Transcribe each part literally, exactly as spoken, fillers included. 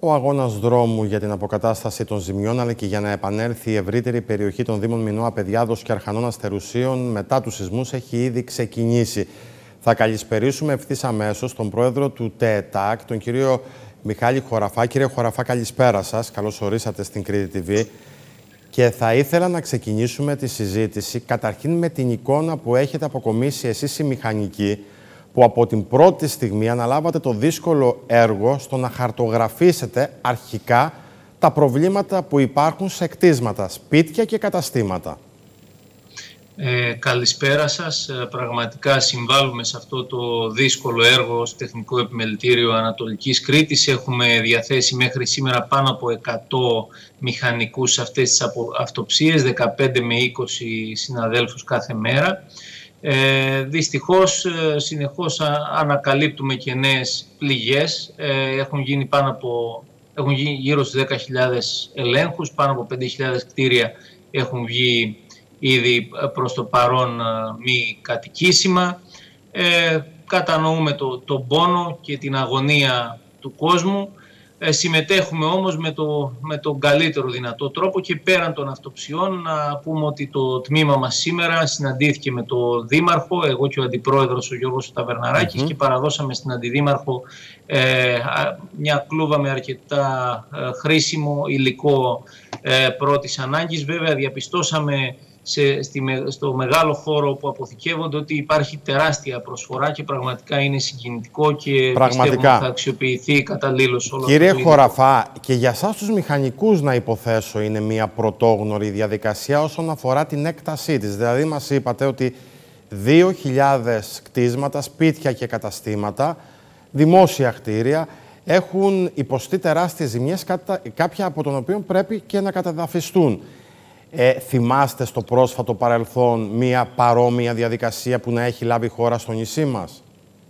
Ο αγώνας δρόμου για την αποκατάσταση των ζημιών, αλλά και για να επανέλθει η ευρύτερη περιοχή των Δήμων Μινώα, Παιδιάδος και Αρχανών Αστερουσίων μετά τους σεισμούς έχει ήδη ξεκινήσει. Θα καλησπερίσουμε ευθύς αμέσως τον πρόεδρο του ΤΕΕΤΑΚ, τον κύριο Μιχάλη Χωραφά. Κύριε Χωραφά, καλησπέρα σας. Καλώς ορίσατε στην Κρήτη τι βι. Και θα ήθελα να ξεκινήσουμε τη συζήτηση καταρχήν με την εικόνα που έχετε αποκομίσει εσείς οι μηχανικοί, που από την πρώτη στιγμή αναλάβατε το δύσκολο έργο στο να χαρτογραφήσετε αρχικά τα προβλήματα που υπάρχουν σε κτίσματα, σπίτια και καταστήματα. Ε, καλησπέρα σας. Πραγματικά συμβάλλουμε σε αυτό το δύσκολο έργο στο Τεχνικό Επιμελητήριο Ανατολικής Κρήτης. Έχουμε διαθέσει μέχρι σήμερα πάνω από εκατό μηχανικούς σε αυτές τις αυτοψίες, δεκαπέντε με είκοσι συναδέλφους κάθε μέρα. Ε, δυστυχώς, συνεχώς ανακαλύπτουμε και νέες πληγές. Ε, έχουν γίνει, πάνω από, έχουν γίνει γύρω στους δέκα χιλιάδες ελέγχους, πάνω από πέντε χιλιάδες κτίρια έχουν βγει ήδη προς το παρόν μη κατοικήσιμα. Ε, κατανοούμε το, τον πόνο και την αγωνία του κόσμου. Ε, συμμετέχουμε όμως με, το, με τον καλύτερο δυνατό τρόπο και πέραν των αυτοψιών να πούμε ότι το τμήμα μας σήμερα συναντήθηκε με τον Δήμαρχο, εγώ και ο Αντιπρόεδρος ο Γιώργος Ταβερναράκης, mm-hmm. και παραδώσαμε στην Αντιδήμαρχο ε, μια κλούβα με αρκετά ε, χρήσιμο υλικό ε, πρώτης ανάγκης. Βέβαια διαπιστώσαμε Σε, στη, στο μεγάλο χώρο που αποθηκεύονται ότι υπάρχει τεράστια προσφορά και πραγματικά είναι συγκινητικό και πιστεύω ότι θα αξιοποιηθεί καταλήλως όλο αυτό. Κύριε Χωραφά, και για εσάς τους μηχανικούς να υποθέσω είναι μια πρωτόγνωρη διαδικασία όσον αφορά την έκτασή της. Δηλαδή μας είπατε ότι δύο χιλιάδες κτίσματα, σπίτια και καταστήματα, δημόσια κτίρια έχουν υποστεί τεράστιες ζημιές, κάποια από των οποίων πρέπει και να καταδαφιστούν. Ε, θυμάστε στο πρόσφατο παρελθόν μία παρόμοια διαδικασία που να έχει λάβει χώρα στο νησί μας?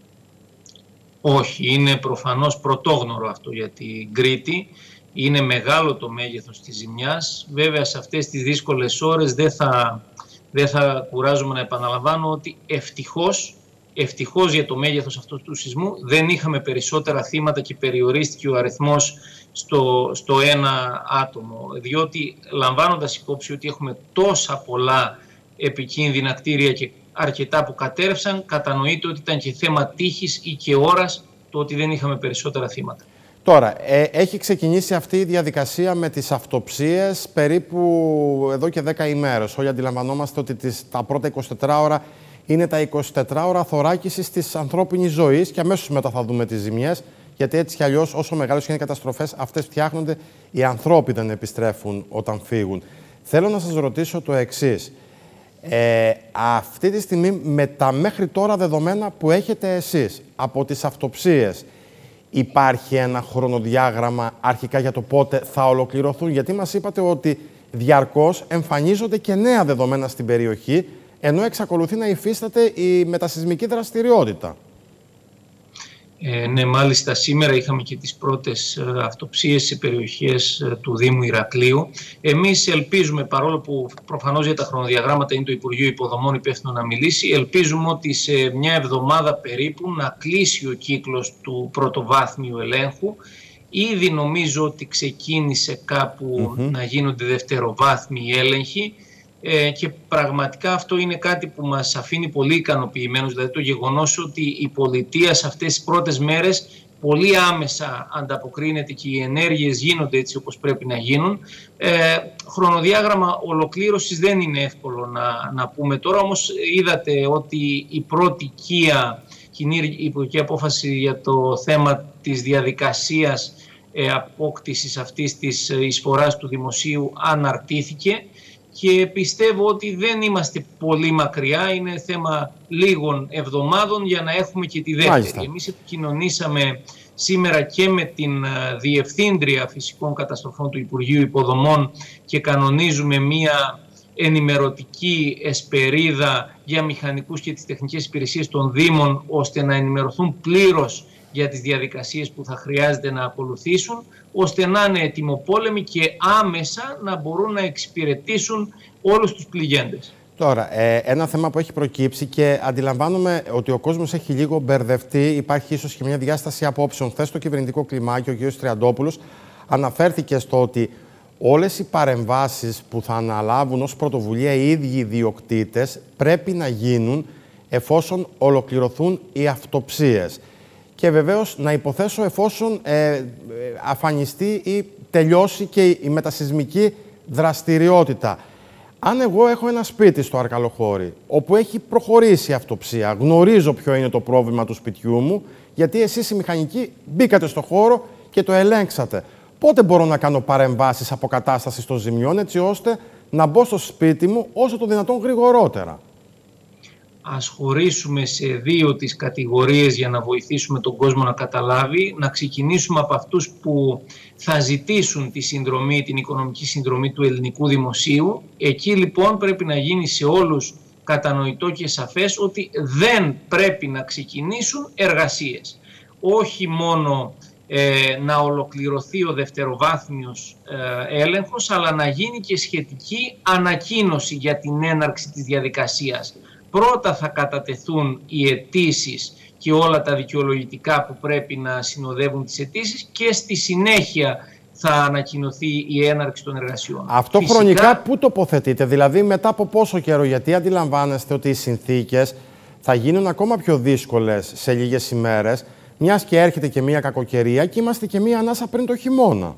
Όχι, είναι προφανώς πρωτόγνωρο αυτό για την Κρήτη. Είναι μεγάλο το μέγεθος της ζημιάς. Βέβαια σε αυτές τις δύσκολες ώρες δεν θα, δεν θα κουράζομαι να επαναλαμβάνω ότι ευτυχώς, ευτυχώς για το μέγεθος αυτού του σεισμού δεν είχαμε περισσότερα θύματα και περιορίστηκε ο αριθμός στο, στο ένα άτομο, διότι λαμβάνοντας υπόψη ότι έχουμε τόσα πολλά επικίνδυνα κτίρια και αρκετά που κατέρευσαν, κατανοείται ότι ήταν και θέμα τύχης ή και ώρας το ότι δεν είχαμε περισσότερα θύματα. Τώρα, ε, έχει ξεκινήσει αυτή η διαδικασία με τις αυτοψίες περίπου εδώ και δέκα ημέρες. Όλοι αντιλαμβανόμαστε ότι τις, τα πρώτα εικοσιτέσσερις ώρα είναι τα εικοσιτέσσερις ώρα θωράκισης της ανθρώπινης ζωής και αμέσως μετά θα δούμε τις ζημιές. Γιατί έτσι κι αλλιώς, όσο μεγάλες είναι οι καταστροφές, αυτές φτιάχνονται, οι ανθρώποι δεν επιστρέφουν όταν φύγουν. Θέλω να σας ρωτήσω το εξής. Ε, αυτή τη στιγμή, με τα μέχρι τώρα δεδομένα που έχετε εσείς από τις αυτοψίες, υπάρχει ένα χρονοδιάγραμμα αρχικά για το πότε θα ολοκληρωθούν? Γιατί μας είπατε ότι διαρκώς εμφανίζονται και νέα δεδομένα στην περιοχή, ενώ εξακολουθεί να υφίσταται η μετασεισμική δραστηριότητα. Ε, ναι, μάλιστα σήμερα είχαμε και τις πρώτες ε, αυτοψίες σε περιοχές ε, του Δήμου Ηρακλείου. Εμείς ελπίζουμε, παρόλο που προφανώς για τα χρονοδιαγράμματα είναι το Υπουργείο Υποδομών υπεύθυνο να μιλήσει, ελπίζουμε ότι σε μια εβδομάδα περίπου να κλείσει ο κύκλος του πρωτοβάθμιου ελέγχου. Ήδη νομίζω ότι ξεκίνησε κάπου mm-hmm. να γίνονται δευτεροβάθμιοι έλεγχοι. Ε, και πραγματικά αυτό είναι κάτι που μας αφήνει πολύ ικανοποιημένους, δηλαδή το γεγονός ότι η πολιτεία σε αυτές τις πρώτες μέρες πολύ άμεσα ανταποκρίνεται και οι ενέργειες γίνονται έτσι όπως πρέπει να γίνουν. Ε, χρονοδιάγραμμα ολοκλήρωσης δεν είναι εύκολο να, να πούμε τώρα, όμως είδατε ότι η πρώτη οικία, κοινή υπουργική απόφαση για το θέμα της διαδικασίας ε, απόκτησης αυτής της εισφοράς του δημοσίου αναρτήθηκε. Και πιστεύω ότι δεν είμαστε πολύ μακριά, είναι θέμα λίγων εβδομάδων για να έχουμε και τη δεύτερη. Μάλιστα. Εμείς επικοινωνήσαμε σήμερα και με την Διευθύντρια Φυσικών Καταστροφών του Υπουργείου Υποδομών και κανονίζουμε μία ενημερωτική εσπερίδα για μηχανικούς και τις τεχνικές υπηρεσίες των Δήμων, ώστε να ενημερωθούν πλήρως για τις διαδικασίες που θα χρειάζεται να ακολουθήσουν, ώστε να είναι ετοιμοπόλεμοι και άμεσα να μπορούν να εξυπηρετήσουν όλους τους πληγέντες. Τώρα, ε, ένα θέμα που έχει προκύψει και αντιλαμβάνομαι ότι ο κόσμος έχει λίγο μπερδευτεί. Υπάρχει ίσως και μια διάσταση απόψεων. Χθες στο κυβερνητικό κλιμάκιο, ο κ. Τριαντόπουλος αναφέρθηκε στο ότι όλες οι παρεμβάσεις που θα αναλάβουν ως πρωτοβουλία οι ίδιοι ιδιοκτήτες πρέπει να γίνουν εφόσον ολοκληρωθούν οι αυτοψίες. Και βεβαίως να υποθέσω εφόσον ε, αφανιστεί ή τελειώσει και η μετασυσμική δραστηριότητα. Αν εγώ έχω ένα σπίτι στο Αρκαλοχώρι, όπου έχει προχωρήσει η αυτοψία, γνωρίζω ποιο είναι το πρόβλημα του σπιτιού μου, γιατί εσείς οι μηχανικοί μπήκατε στο χώρο και το ελέγξατε. Πότε μπορώ να κάνω παρεμβάσεις αποκατάστασης των ζημιών, έτσι ώστε να μπω στο σπίτι μου όσο το δυνατόν γρηγορότερα? Ας χωρίσουμε σε δύο τις κατηγορίες για να βοηθήσουμε τον κόσμο να καταλάβει. Να ξεκινήσουμε από αυτούς που θα ζητήσουν τη συνδρομή, την οικονομική συνδρομή του ελληνικού δημοσίου. Εκεί λοιπόν πρέπει να γίνει σε όλους κατανοητό και σαφές ότι δεν πρέπει να ξεκινήσουν εργασίες. Όχι μόνο ε, να ολοκληρωθεί ο δευτεροβάθμιος ε, έλεγχος, αλλά να γίνει και σχετική ανακοίνωση για την έναρξη της διαδικασίας. Πρώτα θα κατατεθούν οι αιτήσεις και όλα τα δικαιολογητικά που πρέπει να συνοδεύουν τις αιτήσεις και στη συνέχεια θα ανακοινωθεί η έναρξη των εργασιών. Αυτό Φυσικά... χρονικά πού τοποθετείτε, δηλαδή μετά από πόσο καιρό, γιατί αντιλαμβάνεστε ότι οι συνθήκες θα γίνουν ακόμα πιο δύσκολες σε λίγες ημέρες, μιας και έρχεται και μια κακοκαιρία και είμαστε και μια ανάσα πριν το χειμώνα.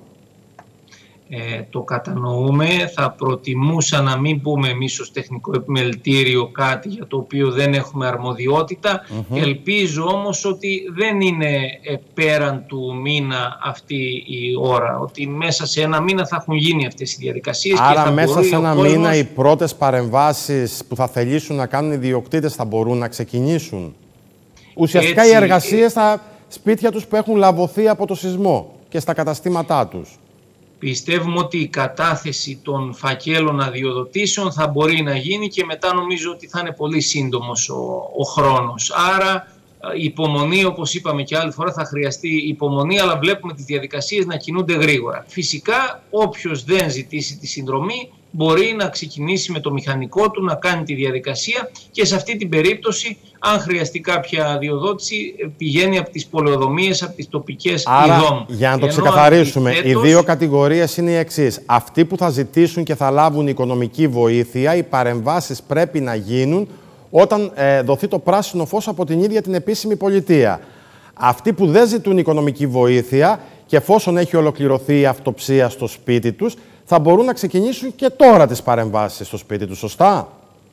Ε, το κατανοούμε, θα προτιμούσα να μην πούμε εμείς ως τεχνικό επιμελητήριο κάτι για το οποίο δεν έχουμε αρμοδιότητα. Mm-hmm. Ελπίζω όμως ότι δεν είναι ε, πέραν του μήνα αυτή η ώρα, ότι μέσα σε ένα μήνα θα έχουν γίνει αυτές οι διαδικασίες. Άρα και θα μέσα σε ένα κόσμος... μήνα οι πρώτες παρεμβάσεις που θα θελήσουν να κάνουν οι ιδιοκτήτες θα μπορούν να ξεκινήσουν. Ουσιαστικά Έτσι, οι εργασίες στα σπίτια τους που έχουν λαβωθεί από το σεισμό και στα καταστήματά τους. Πιστεύουμε ότι η κατάθεση των φακέλων αδειοδοτήσεων θα μπορεί να γίνει και μετά νομίζω ότι θα είναι πολύ σύντομος ο, ο χρόνος. Άρα υπομονή, όπως είπαμε και άλλη φορά, θα χρειαστεί υπομονή, αλλά βλέπουμε τις διαδικασίες να κινούνται γρήγορα. Φυσικά όποιος δεν ζητήσει τη συνδρομή μπορεί να ξεκινήσει με το μηχανικό του, να κάνει τη διαδικασία και σε αυτή την περίπτωση, αν χρειαστεί κάποια αδειοδότηση, πηγαίνει από τις πολεοδομίες, από τις τοπικές Άρα, ειδών. για να το Ενώ ξεκαθαρίσουμε, αντιθέτως... οι δύο κατηγορίες είναι οι εξής. Αυτοί που θα ζητήσουν και θα λάβουν οικονομική βοήθεια, οι παρεμβάσεις πρέπει να γίνουν όταν ε, δοθεί το πράσινο φως από την ίδια την επίσημη πολιτεία. Αυτοί που δεν ζητούν οικονομική βοήθεια και εφόσον έχει ολοκληρωθεί η αυτοψία στο σπίτι τους, θα μπορούν να ξεκινήσουν και τώρα τις παρεμβάσεις στο σπίτι τους, σωστά?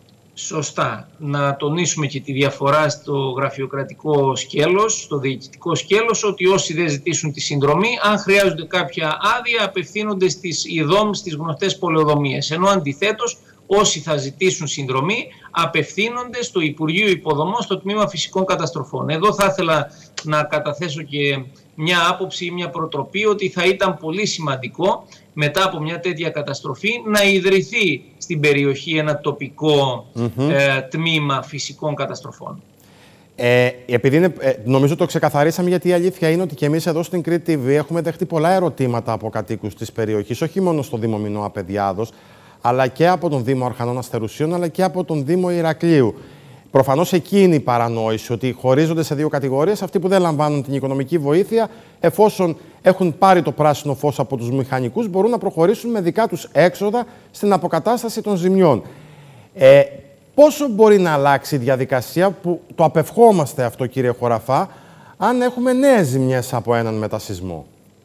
Σωστά. Να τονίσουμε και τη διαφορά στο γραφειοκρατικό σκέλος, στο διοικητικό σκέλος, ότι όσοι δεν ζητήσουν τη συνδρομή, αν χρειάζονται κάποια άδεια, απευθύνονται στις ΙΔΟΜ, στις γνωστές πολεοδομίες. Ενώ αντιθέτως, όσοι θα ζητήσουν συνδρομή, απευθύνονται στο Υπουργείο Υποδομών, στο Τμήμα Φυσικών Καταστροφών. Εδώ θα ήθελα να καταθέσω και μια άποψη ή μια προτροπή ότι θα ήταν πολύ σημαντικό μετά από μια τέτοια καταστροφή να ιδρυθεί στην περιοχή ένα τοπικό mm-hmm. ε, τμήμα φυσικών καταστροφών. Ε, επειδή είναι, ε, νομίζω το ξεκαθαρίσαμε, γιατί η αλήθεια είναι ότι και εμείς εδώ στην Κρήτη τι βι έχουμε δεχτεί πολλά ερωτήματα από κατοίκους της περιοχής, όχι μόνο στο Δήμο Μινώα Παιδιάδος, αλλά και από τον Δήμο Αρχανών Αστερουσίων, αλλά και από τον Δήμο Ηρακλείου. Προφανώς εκεί είναι η παρανόηση, ότι χωρίζονται σε δύο κατηγορίες αυτοί που δεν λαμβάνουν την οικονομική βοήθεια, εφόσον έχουν πάρει το πράσινο φως από τους μηχανικούς, μπορούν να προχωρήσουν με δικά τους έξοδα στην αποκατάσταση των ζημιών. Ε, πόσο μπορεί να αλλάξει η διαδικασία, που το απευχόμαστε αυτό, κύριε Χωραφά, αν έχουμε νέες ζημιές από έναν μετασυσμό?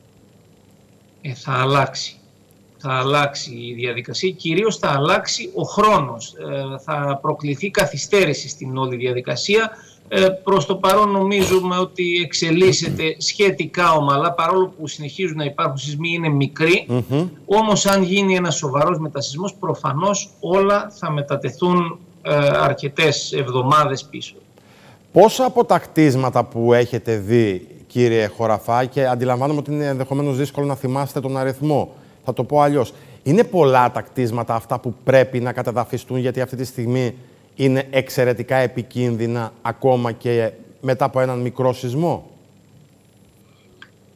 Ε, θα αλλάξει. Θα αλλάξει η διαδικασία, κυρίως θα αλλάξει ο χρόνος. Ε, θα προκληθεί καθυστέρηση στην όλη διαδικασία. Ε, προς το παρόν νομίζουμε ότι εξελίσσεται σχετικά ομαλά, παρόλο που συνεχίζουν να υπάρχουν σεισμοί, είναι μικροί. Mm-hmm. Όμως αν γίνει ένας σοβαρός μετασυσμός, προφανώς όλα θα μετατεθούν ε, αρκετές εβδομάδες πίσω. Πόσα από τα κτίσματα που έχετε δει, κύριε Χωραφά, και αντιλαμβάνομαι ότι είναι ενδεχομένως δύσκολο να θυμάστε τον αριθμό, θα το πω αλλιώς, είναι πολλά τα κτίσματα αυτά που πρέπει να καταδαφιστούν, γιατί αυτή τη στιγμή είναι εξαιρετικά επικίνδυνα ακόμα και μετά από έναν μικρό σεισμό?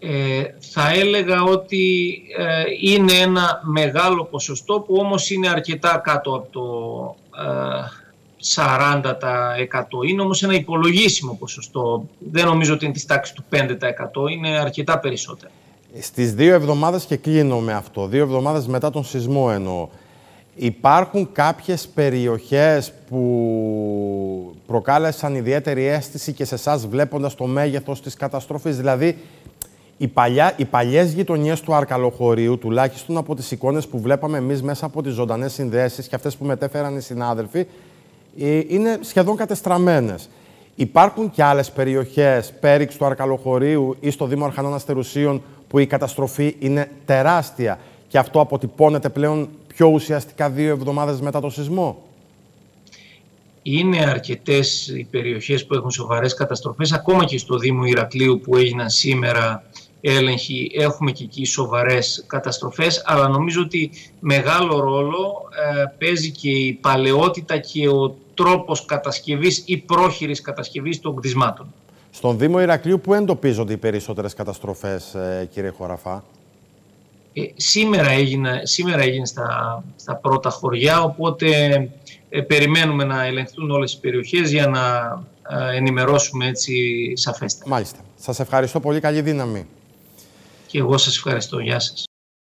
Ε, θα έλεγα ότι ε, είναι ένα μεγάλο ποσοστό που όμως είναι αρκετά κάτω από το ε, σαράντα τοις εκατό. Είναι όμως ένα υπολογίσιμο ποσοστό. Δεν νομίζω ότι είναι της τάξης του πέντε τοις εκατό, είναι αρκετά περισσότερο. Στις δύο εβδομάδες, και κλείνω με αυτό, δύο εβδομάδες μετά τον σεισμό εννοώ, υπάρχουν κάποιες περιοχές που προκάλεσαν ιδιαίτερη αίσθηση και σε εσάς βλέποντας το μέγεθος της καταστροφής? Δηλαδή, οι, παλιά, οι παλιές γειτονιές του Αρκαλοχωρίου, τουλάχιστον από τις εικόνες που βλέπαμε εμείς μέσα από τις ζωντανές συνδέσεις και αυτές που μετέφεραν οι συνάδελφοι, είναι σχεδόν κατεστραμμένες. Υπάρχουν και άλλες περιοχές, πέριξ του Αρκαλοχωρίου ή στο Δήμο Αρχανών Αστερουσίων, που η καταστροφή είναι τεράστια και αυτό αποτυπώνεται πλέον πιο ουσιαστικά δύο εβδομάδες μετά το σεισμό? Είναι αρκετές οι περιοχές που έχουν σοβαρές καταστροφές, ακόμα και στο Δήμο Ηρακλείου που έγιναν σήμερα έλεγχοι, έχουμε και εκεί σοβαρές καταστροφές, αλλά νομίζω ότι μεγάλο ρόλο ε, παίζει και η παλαιότητα και ο τρόπος κατασκευής ή πρόχειρης κατασκευής των κτισμάτων. Στον Δήμο Ηρακλείου πού εντοπίζονται οι περισσότερες καταστροφές, ε, κύριε Χωραφά? Ε, σήμερα, έγινε, σήμερα έγινε στα, στα πρώτα χωριά, οπότε ε, περιμένουμε να ελεγχθούν όλες οι περιοχές για να ε, ενημερώσουμε έτσι σαφέστερα. Μάλιστα. Σας ευχαριστώ πολύ. Καλή δύναμη. Και εγώ σας ευχαριστώ. Γεια σας.